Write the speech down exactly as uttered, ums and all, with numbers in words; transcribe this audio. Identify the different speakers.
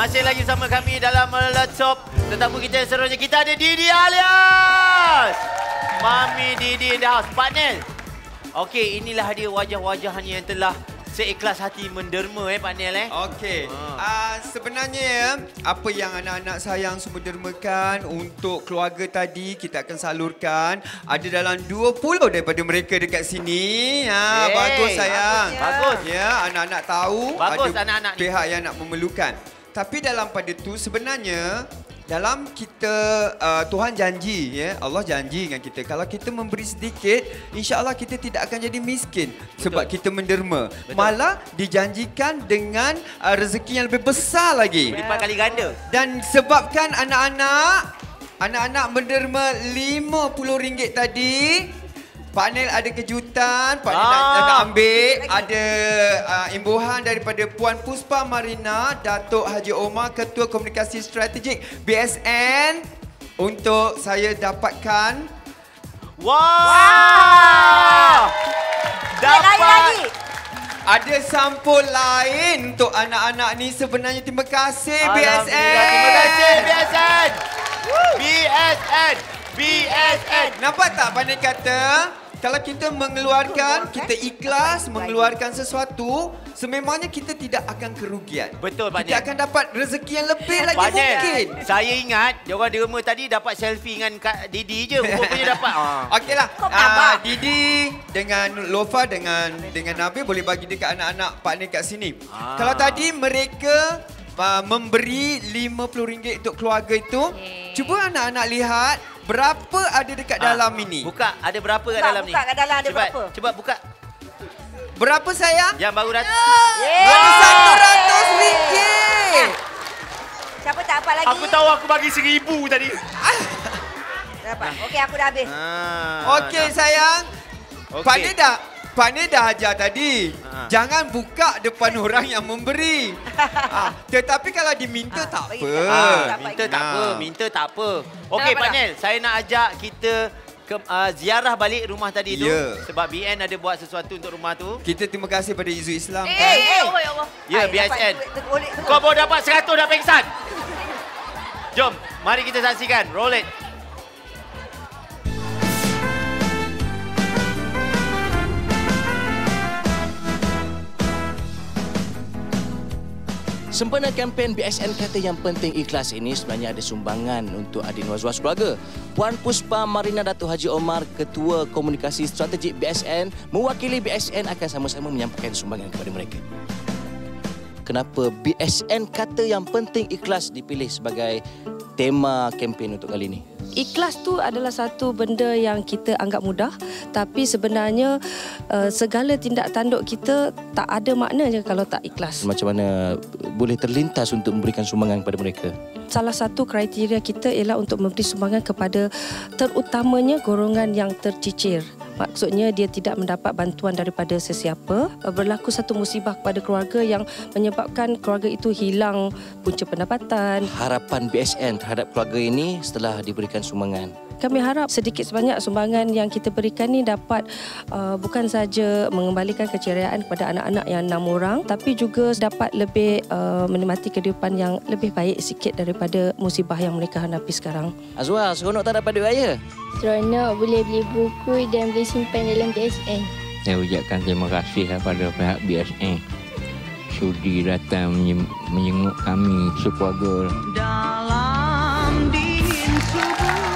Speaker 1: Masih lagi bersama kami dalam Meletup. Tetamu kita yang seronoknya, kita ada Didi Alias. Mami Didi in the house. Pak Nel. Okey, inilah dia wajah-wajahnya yang telah seikhlas hati menderma eh Pak Nel eh.
Speaker 2: Okey. Ha. Uh, sebenarnya apa yang anak-anak sayang semua dermakan untuk keluarga tadi kita akan salurkan. Ada dalam dua puluh daripada mereka dekat sini. Ha, hey, bagus sayang.
Speaker 1: Bagus.
Speaker 2: Ya, anak-anak tahu
Speaker 1: bagus,
Speaker 2: ada
Speaker 1: anak-anak
Speaker 2: pihak ni yang nak memerlukan. Tapi dalam pada tu sebenarnya dalam kita uh, Tuhan janji ya, Allah janji dengan kita kalau kita memberi sedikit, insya-Allah kita tidak akan jadi miskin. Betul. Sebab kita menderma. Betul. Malah dijanjikan dengan uh, rezeki yang lebih besar lagi.
Speaker 1: Lipat kali ganda. Dan
Speaker 2: sebabkan anak-anak anak-anak menderma lima puluh ringgit tadi, Pak Nel ada kejutan, Pak Nel ah. nak, nak ambil. Ada uh, imbuhan daripada Puan Puspa Marina, Datuk Haji Omar, Ketua Komunikasi Strategik B S N, untuk saya dapatkan.
Speaker 1: Wow! wow. Dapat.
Speaker 3: Lagi, lagi.
Speaker 2: Ada sampul lain untuk anak-anak ni sebenarnya. Terima kasih B S N.
Speaker 1: Terima kasih B S N. B S N. B S N.
Speaker 2: Nampak tak Pak Nel kata? Kalau kita mengeluarkan, kita ikhlas mengeluarkan sesuatu, sememangnya kita tidak akan kerugian.
Speaker 1: Betul Pak Nel.
Speaker 2: Kita akan dapat rezeki yang lebih lagi
Speaker 1: Pak
Speaker 2: mungkin.
Speaker 1: Nel, saya ingat diorang derma tadi dapat selfie dengan Kak Didi je. Rupanya dapat.
Speaker 2: Okeylah. Uh, Didi dengan Lofa dengan dengan Nabil boleh bagi dekat anak-anak Pak Nel kat sini. Ah. Kalau tadi mereka uh, memberi lima puluh ringgit untuk keluarga itu, okay. Cuba anak-anak lihat berapa ada dekat ah, dalam ini.
Speaker 1: Buka, ada berapa kat
Speaker 3: buka,
Speaker 1: dalam
Speaker 3: buka
Speaker 1: ni?
Speaker 3: Buka kat dalam ada
Speaker 1: Cepat,
Speaker 3: berapa?
Speaker 1: Cepat buka.
Speaker 2: Berapa sayang?
Speaker 1: Yang baru datang.
Speaker 2: Ada satu ratus ringgit.
Speaker 3: Siapa tak apa lagi?
Speaker 1: Aku tahu aku bagi seribu tadi.
Speaker 3: Dapat. Okey, aku dah habis.
Speaker 1: Ah,
Speaker 2: Okey sayang.
Speaker 1: Okay.
Speaker 2: Pak Nel dah, Pak Nel dah ajar tadi.
Speaker 1: Ah.
Speaker 2: Jangan buka depan orang yang memberi. ah, tetapi kalau diminta ah, tak apa.
Speaker 1: Ah, minta tak apa, minta tak apa. Okey Pak Nel, saya nak ajak kita ke uh, ziarah balik rumah tadi tu.
Speaker 2: Yeah.
Speaker 1: Sebab B N ada buat sesuatu untuk rumah tu.
Speaker 2: Kita terima kasih pada Izu Islam.
Speaker 3: Eh,
Speaker 2: kan?
Speaker 3: eh, eh. Allah, ya Allah.
Speaker 1: Ya, B S N. Kau baru dapat seratus dah pengsan. Jom, mari kita saksikan. Roll it.
Speaker 4: Sempena kempen B S N kata yang penting ikhlas ini sebenarnya ada sumbangan untuk adik was-was keluarga. Puan Puspa Marina Datuk Haji Omar, Ketua Komunikasi Strategik B S N, mewakili B S N akan sama-sama menyampaikan sumbangan kepada mereka. Kenapa B S N kata yang penting ikhlas dipilih sebagai tema kempen untuk kali ini?
Speaker 5: Ikhlas tu adalah satu benda yang kita anggap mudah, tapi sebenarnya uh, segala tindak tanduk kita tak ada maknanya kalau tak ikhlas.
Speaker 4: Macam mana boleh terlintas untuk memberikan sumbangan kepada mereka?
Speaker 5: Salah satu kriteria kita ialah untuk memberi sumbangan kepada terutamanya golongan yang tercicir. Maksudnya dia tidak mendapat bantuan daripada sesiapa. Berlaku satu musibah kepada keluarga yang menyebabkan keluarga itu hilang punca pendapatan.
Speaker 4: Harapan B S N terhadap keluarga ini setelah diberikan sumbangan?
Speaker 5: Kami harap sedikit sebanyak sumbangan yang kita berikan ni dapat uh, bukan saja mengembalikan keceriaan kepada anak-anak yang enam orang, tapi juga dapat lebih uh, menikmati kehidupan yang lebih baik sikit daripada musibah yang mereka hadapi sekarang.
Speaker 4: Azwar, seronok tak dapat duit raya?
Speaker 6: Seronok boleh beli buku dan boleh simpan dalam B S N.
Speaker 7: Saya ucapkan terima kasih kepada pihak B S N sudi datang menjenguk kami sekeluarga.